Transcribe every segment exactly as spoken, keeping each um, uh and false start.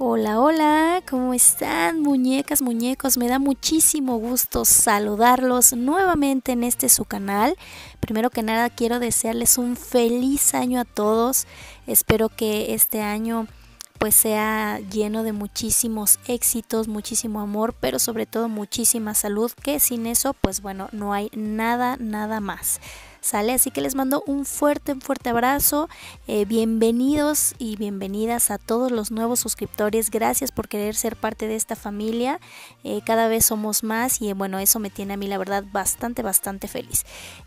Hola, hola, ¿cómo están, muñecas, muñecos? Me da muchísimo gusto saludarlos nuevamente en este su canal. Primero que nada quiero desearles un feliz año a todos. Espero que este año pues sea lleno de muchísimos éxitos, muchísimo amor, pero sobre todo muchísima salud, que sin eso pues bueno, no hay nada, nada más. ¿Sale? Así que les mando un fuerte, un fuerte abrazo. Eh, bienvenidos y bienvenidas a todos los nuevos suscriptores. Gracias por querer ser parte de esta familia. Eh, cada vez somos más y bueno, eso me tiene a mí la verdad bastante, bastante feliz.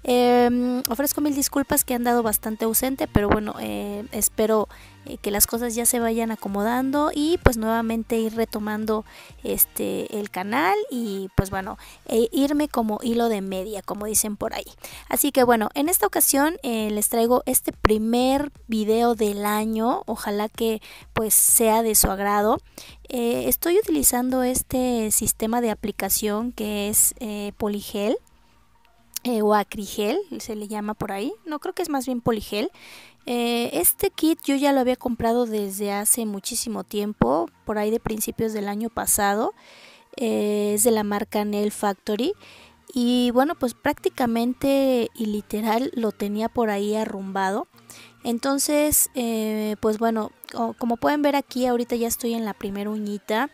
Eh, ofrezco mil disculpas que han dado bastante ausente, pero bueno, eh, espero eh, que las cosas ya se vayan acomodando y pues nuevamente ir retomando este el canal y pues bueno, e irme como hilo de media, como dicen por ahí. Así que bueno, en esta ocasión eh, les traigo este primer video del año. Ojalá que pues sea de su agrado. Eh, estoy utilizando este sistema de aplicación que es eh, Poligel. Eh, o Acrigel, se le llama por ahí. No, creo que es más bien Poligel. Eh, este kit yo ya lo había comprado desde hace muchísimo tiempo, por ahí de principios del año pasado. Eh, es de la marca Nail Factory. Y bueno, pues prácticamente y literal lo tenía por ahí arrumbado. Entonces, eh, pues bueno, como pueden ver aquí, ahorita ya estoy en la primera uñita.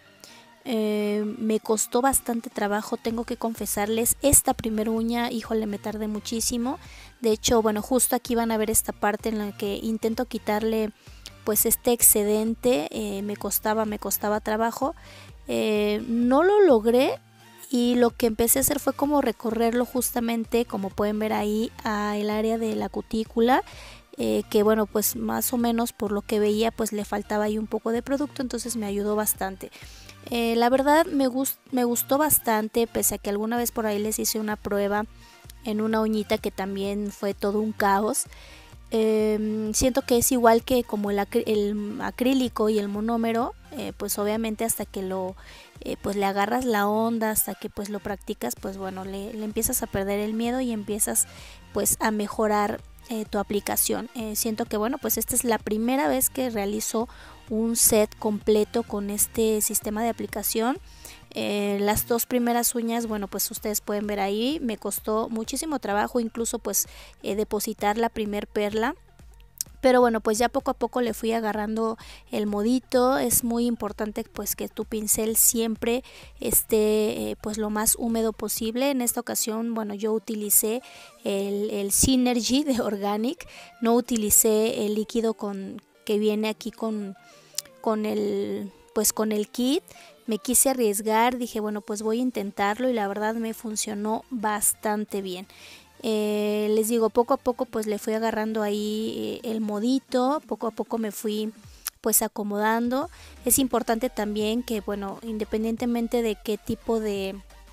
Eh, me costó bastante trabajo, tengo que confesarles. Esta primera uña, híjole, me tardé muchísimo. De hecho, bueno, justo aquí van a ver esta parte en la que intento quitarle pues este excedente. Eh, me costaba, me costaba trabajo. Eh, no lo logré. Y lo que empecé a hacer fue como recorrerlo justamente, como pueden ver ahí, al área de la cutícula, eh, que bueno, pues más o menos por lo que veía pues le faltaba ahí un poco de producto, entonces me ayudó bastante. Eh, la verdad me, gust me gustó bastante, pese a que alguna vez por ahí les hice una prueba en una uñita que también fue todo un caos. Eh, siento que es igual que como el, acr el acrílico y el monómero, eh, pues obviamente hasta que lo eh, pues le agarras la onda, hasta que pues lo practicas, pues bueno, le, le empiezas a perder el miedo y empiezas pues a mejorar eh, tu aplicación. Eh, siento que bueno, pues esta es la primera vez que realizo un set completo con este sistema de aplicación. Eh, las dos primeras uñas, bueno, pues ustedes pueden ver ahí, me costó muchísimo trabajo, incluso pues eh, depositar la primer perla. Pero bueno, pues ya poco a poco le fui agarrando el modito. Es muy importante pues que tu pincel siempre esté eh, pues lo más húmedo posible. En esta ocasión, bueno, yo utilicé el, el Synergy de Organic. No utilicé el líquido con que viene aquí con, con el pues con el kit. Me quise arriesgar, dije bueno, pues voy a intentarlo y la verdad me funcionó bastante bien. Eh, les digo, poco a poco pues le fui agarrando ahí eh, el modito, poco a poco me fui pues acomodando. Es importante también que bueno, independientemente de qué tipo de,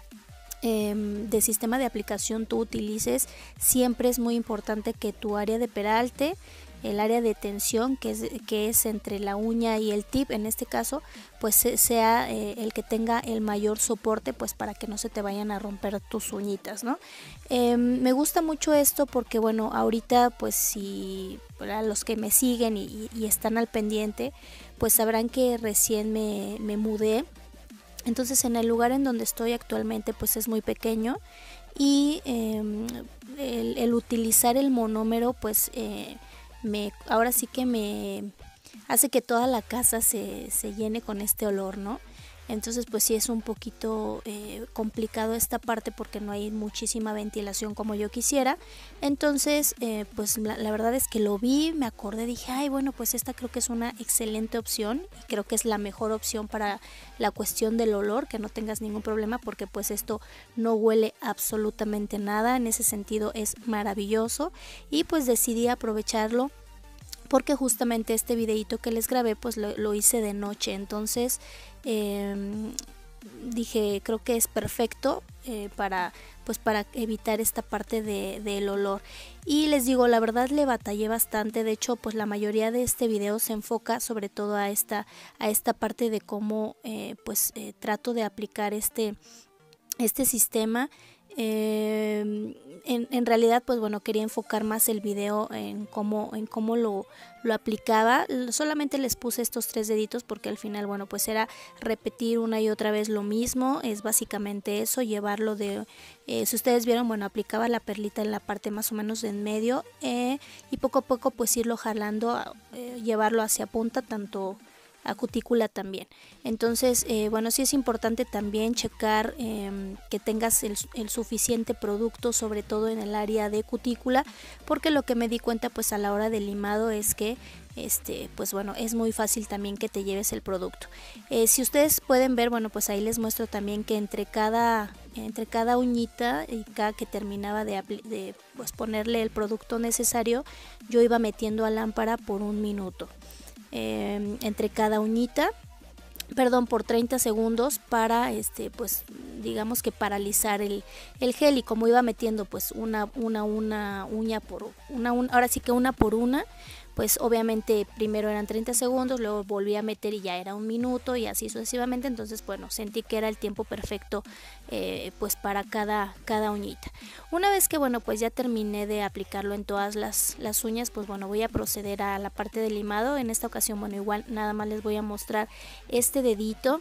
eh, de sistema de aplicación tú utilices, siempre es muy importante que tu área de peralte, el área de tensión que es, que es entre la uña y el tip, en este caso pues sea eh, el que tenga el mayor soporte, pues para que no se te vayan a romper tus uñitas, ¿no? Eh, me gusta mucho esto porque bueno, ahorita pues si para los que me siguen y, y están al pendiente, pues sabrán que recién me, me mudé. Entonces en el lugar en donde estoy actualmente pues es muy pequeño y eh, el, el utilizar el monómero pues eh, me, ahora sí que me hace que toda la casa se, se llene con este olor, ¿no? Entonces pues sí es un poquito eh, complicado esta parte porque no hay muchísima ventilación como yo quisiera. Entonces eh, pues la, la verdad es que lo vi, me acordé, dije ay bueno, pues esta creo que es una excelente opción y creo que es la mejor opción para la cuestión del olor, que no tengas ningún problema porque pues esto no huele absolutamente nada. En ese sentido es maravilloso y pues decidí aprovecharlo porque justamente este videito que les grabé pues lo, lo hice de noche. Entonces eh, dije creo que es perfecto eh, para pues para evitar esta parte de, del olor. Y les digo, la verdad le batallé bastante. De hecho pues la mayoría de este video se enfoca sobre todo a esta a esta parte de cómo eh, pues eh, trato de aplicar este este sistema. Eh, en, en realidad pues bueno, quería enfocar más el video en cómo, en cómo lo, lo aplicaba. Solamente les puse estos tres deditos porque al final bueno pues era repetir una y otra vez lo mismo. Es básicamente eso, llevarlo de, eh, si ustedes vieron, bueno, aplicaba la perlita en la parte más o menos de en medio, eh, y poco a poco pues irlo jalando, eh, llevarlo hacia punta, tanto a cutícula también. Entonces eh, bueno, sí es importante también checar eh, que tengas el, el suficiente producto, sobre todo en el área de cutícula, porque lo que me di cuenta pues a la hora del limado es que este pues bueno, es muy fácil también que te lleves el producto. Eh, si ustedes pueden ver, bueno pues ahí les muestro también que entre cada entre cada uñita y cada que terminaba de, de pues ponerle el producto necesario, yo iba metiendo a lámpara por un minuto. Eh, entre cada uñita, perdón, por treinta segundos, para este pues digamos que paralizar el, el gel. Y como iba metiendo pues una una una uña por una, una ahora sí que una por una, pues obviamente primero eran treinta segundos, luego volví a meter y ya era un minuto y así sucesivamente. Entonces bueno, sentí que era el tiempo perfecto eh, pues para cada, cada uñita. Una vez que bueno pues ya terminé de aplicarlo en todas las, las uñas, pues bueno, voy a proceder a la parte del limado. En esta ocasión bueno, igual nada más les voy a mostrar este dedito.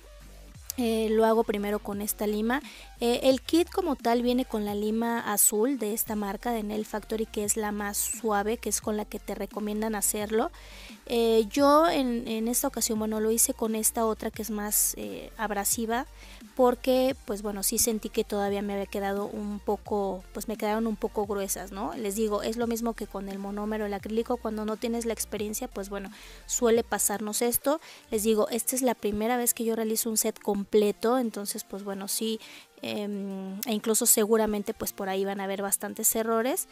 Eh, lo hago primero con esta lima. Eh, el kit como tal viene con la lima azul de esta marca de Nail Factory, que es la más suave, que es con la que te recomiendan hacerlo. Eh, yo en, en esta ocasión bueno, lo hice con esta otra que es más eh, abrasiva, porque pues bueno, sí sentí que todavía me había quedado un poco, pues me quedaron un poco gruesas, ¿no? Les digo, es lo mismo que con el monómero, el acrílico. Cuando no tienes la experiencia, pues bueno, suele pasarnos esto. Les digo, esta es la primera vez que yo realizo un set completo, entonces pues bueno, sí, eh, e incluso seguramente pues por ahí van a haber bastantes errores.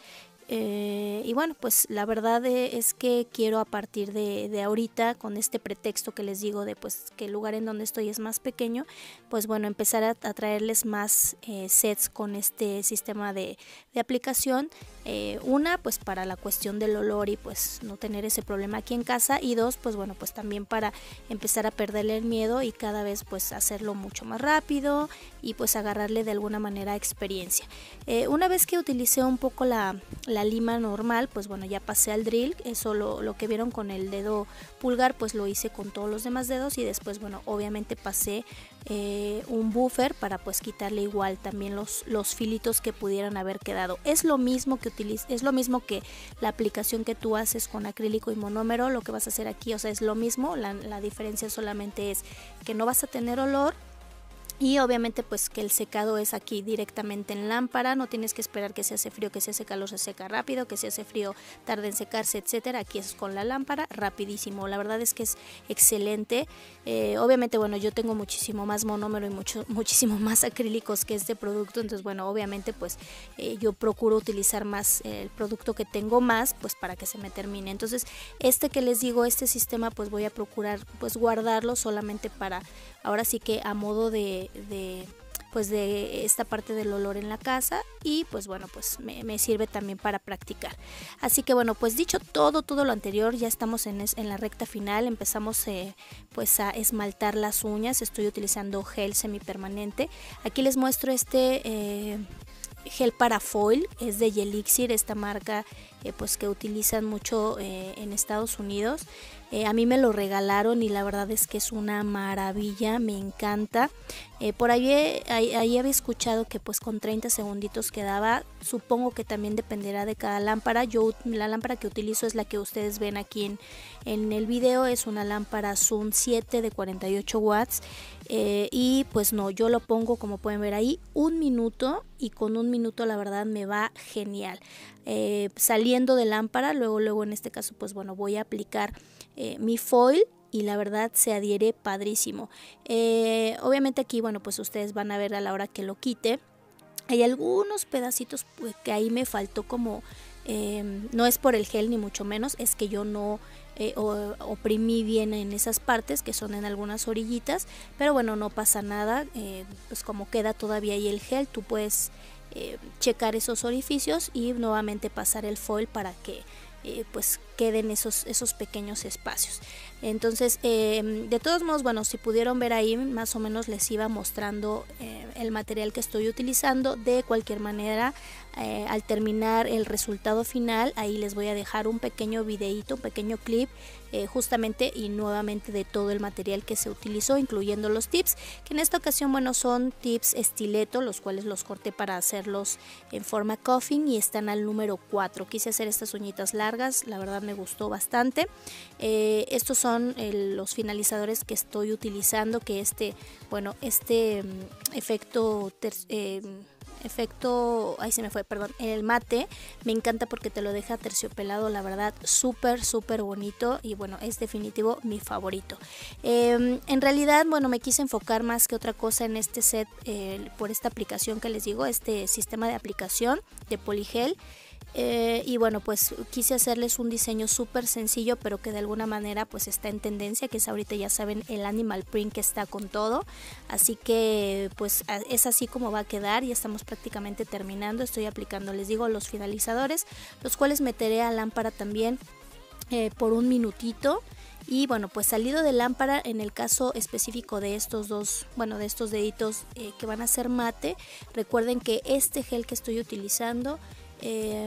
Eh, y bueno, pues la verdad es que quiero a partir de, de ahorita, con este pretexto que les digo de pues que el lugar en donde estoy es más pequeño, pues bueno, empezar a, a traerles más eh, sets con este sistema de, de aplicación. Eh, una, pues para la cuestión del olor y pues no tener ese problema aquí en casa, y dos, pues bueno, pues también para empezar a perderle el miedo y cada vez pues hacerlo mucho más rápido y pues agarrarle de alguna manera experiencia. Eh, una vez que utilicé un poco la la lima normal, pues bueno, ya pasé al drill. Eso lo, lo que vieron con el dedo pulgar, pues lo hice con todos los demás dedos, y después bueno, obviamente pasé eh, un buffer para pues quitarle igual también los, los filitos que pudieran haber quedado. Es lo mismo que utiliz es lo mismo que la aplicación que tú haces con acrílico y monómero. Lo que vas a hacer aquí, o sea, es lo mismo, la, la diferencia solamente es que no vas a tener olor. Y obviamente pues que el secado es aquí directamente en lámpara, no tienes que esperar que se hace frío, que se hace calor, se seca rápido, que se hace frío, tarda en secarse, etcétera. Aquí es con la lámpara, rapidísimo. La verdad es que es excelente. Eh, obviamente bueno, yo tengo muchísimo más monómero y mucho, muchísimo más acrílicos que este producto, entonces bueno, obviamente pues eh, yo procuro utilizar más eh, el producto que tengo más, pues para que se me termine. Entonces este que les digo, este sistema pues voy a procurar pues guardarlo solamente para, ahora sí que a modo de de pues de esta parte del olor en la casa, y pues bueno, pues me, me sirve también para practicar. Así que bueno, pues dicho todo todo lo anterior, ya estamos en, es, en la recta final. Empezamos eh, pues a esmaltar las uñas. Estoy utilizando gel semipermanente. Aquí les muestro este eh, gel para foil, es de Gelixir, esta marca eh, pues que utilizan mucho eh, en Estados Unidos. Eh, a mí me lo regalaron y la verdad es que es una maravilla, me encanta. Eh, por ahí, ahí, ahí había escuchado que pues con treinta segunditos quedaba. Supongo que también dependerá de cada lámpara. Yo la lámpara que utilizo es la que ustedes ven aquí en, en el video. Es una lámpara Zoom siete de cuarenta y ocho watts. Eh, y pues no, yo lo pongo, como pueden ver ahí, un minuto, y con un minuto la verdad me va genial. Eh, saliendo de lámpara, luego luego en este caso pues bueno, voy a aplicar eh, mi foil, y la verdad se adhiere padrísimo. Eh, obviamente aquí bueno, pues ustedes van a ver a la hora que lo quite, hay algunos pedacitos pues, que ahí me faltó como eh, no es por el gel ni mucho menos, es que yo no eh, oprimí bien en esas partes que son en algunas orillitas, pero bueno, no pasa nada. Eh, pues como queda todavía ahí el gel, tú puedes eh, checar esos orificios y nuevamente pasar el foil para que eh, pues queden esos, esos pequeños espacios. Entonces, eh, de todos modos, bueno, si pudieron ver ahí, más o menos les iba mostrando eh, el material que estoy utilizando. De cualquier manera, eh, al terminar el resultado final, ahí les voy a dejar un pequeño videíto, un pequeño clip, eh, justamente y nuevamente de todo el material que se utilizó, incluyendo los tips, que en esta ocasión, bueno, son tips estileto, los cuales los corté para hacerlos en forma coffin y están al número cuatro. Quise hacer estas uñitas largas, la verdad me gustó bastante. Eh, estos son el, los finalizadores que estoy utilizando, que este, bueno, este um, efecto ter, eh, efecto, ahí se me fue, perdón, el mate, me encanta porque te lo deja terciopelado, la verdad, súper, súper bonito y bueno, es definitivo mi favorito. Eh, en realidad, bueno, me quise enfocar más que otra cosa en este set, eh, por esta aplicación que les digo, este sistema de aplicación de Poligel. Eh, y bueno, pues quise hacerles un diseño súper sencillo, pero que de alguna manera pues está en tendencia, que es ahorita, ya saben, el animal print que está con todo. Así que pues es así como va a quedar. Ya estamos prácticamente terminando. Estoy aplicando, les digo, los finalizadores, los cuales meteré a lámpara también eh, por un minutito. Y bueno, pues salido de lámpara, en el caso específico de estos dos, bueno, de estos deditos eh, que van a ser mate, recuerden que este gel que estoy utilizando Eh,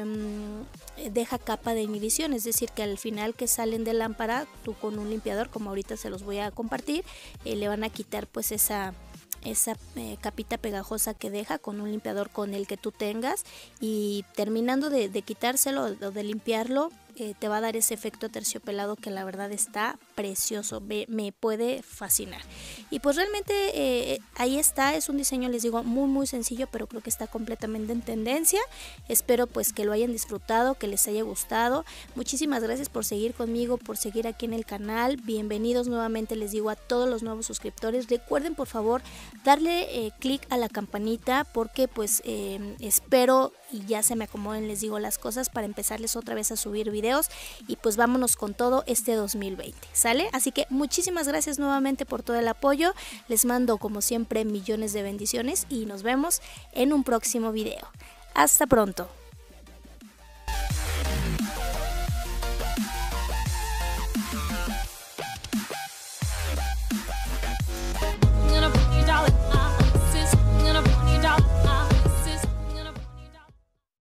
deja capa de inhibición, es decir, que al final que salen de lámpara, tú con un limpiador, como ahorita se los voy a compartir, eh, le van a quitar pues esa esa eh, capita pegajosa que deja con un limpiador con el que tú tengas, y terminando de, de quitárselo o de limpiarlo, eh, te va a dar ese efecto terciopelado que la verdad está precioso, me, me puede fascinar. Y pues realmente eh, ahí está, es un diseño, les digo, muy muy sencillo, pero creo que está completamente en tendencia. Espero pues que lo hayan disfrutado, que les haya gustado. Muchísimas gracias por seguir conmigo, por seguir aquí en el canal. Bienvenidos nuevamente, les digo, a todos los nuevos suscriptores. Recuerden por favor darle eh, clic a la campanita, porque pues eh, espero y ya se me acomoden, les digo, las cosas para empezarles otra vez a subir videos, y pues vámonos con todo este dos mil veinte, ¿sale? Así que muchísimas gracias nuevamente por todo el apoyo. Les mando como siempre millones de bendiciones y nos vemos en un próximo video. Hasta pronto.